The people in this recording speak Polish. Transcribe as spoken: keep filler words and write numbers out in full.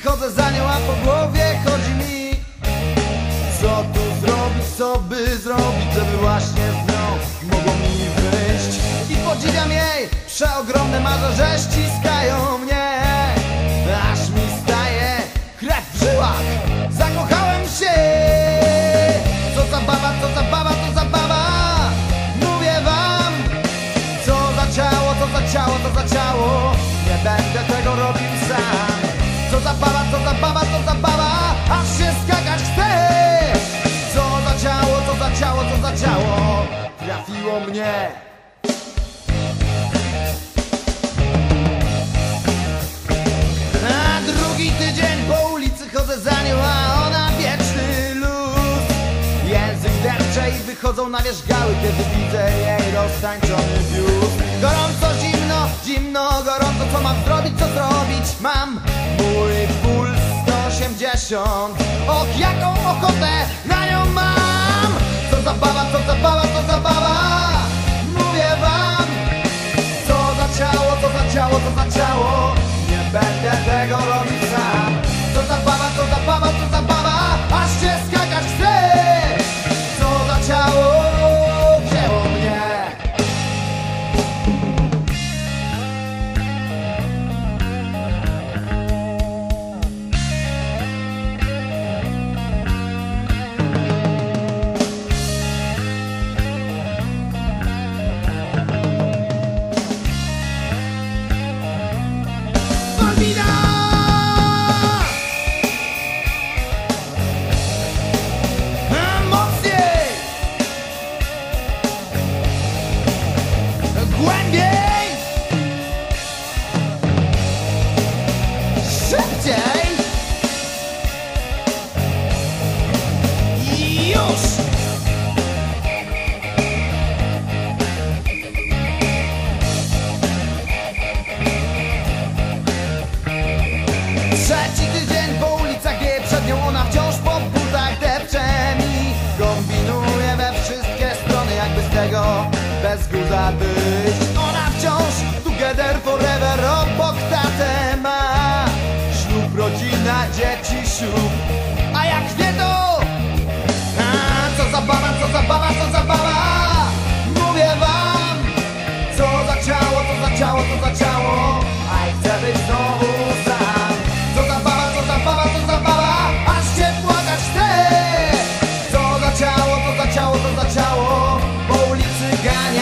chodzę za nią, a po głowie chodzi mi, co tu zrobić, co by zrobić, żeby właśnie z nią mogło mi wyjść. I podziwiam jej przeogromne marze, że ściskają mnie, aż mi staje krew w żyłach. Zakochałem się. Co zabawa, co zabawa, co zabawa. Mówię wam, co za ciało, co za ciało, co za ciało. Nie będę tego robił sam. Co zabawa, co zabawa, co zabawa, aż się skakać chce. Co za ciało, co za ciało, co za ciało trafiło mnie. Na drugi tydzień po ulicy chodzę za nią, a ona wieczny luz. Język depcze i wychodzą na wierzch gały, kiedy widzę jej roztańczony biust. Gorąco, zimno, zimno, gorąco. Co mam zrobić, co zrobić? Mam mój puls sto osiemdziesiąt. Och, jaką ochotę na nią mam. Co zabawa, co zabawa, co zabawa. Mówię wam, co za ciało, co za ciało, co za ciało. Nie będę tego robić sam. Co zabawa, co zabawa, co zabawa, aż się skakać chce. Co za ciało wzięło mnie. Głębiej! Szybciej! I już! Trzeci tydzień po ulicach wieje przed nią, ona wciąż po butach depcze mi. Kombinuje we wszystkie strony, jakby z tego bez guza być. Ona wciąż together forever, obok tatę ma. Ślub, rodzina, dzieci, ślub. A jak nie to, a co zabawa, co zabawa, co zabawa. Mówię wam, co za ciało, co za ciało, co za ciało. A chcę być znowu sam. Co zabawa, co zabawa, co zabawa, aż się płakać chce. Co za ciało, co za ciało, co za ciało. Po ulicy gania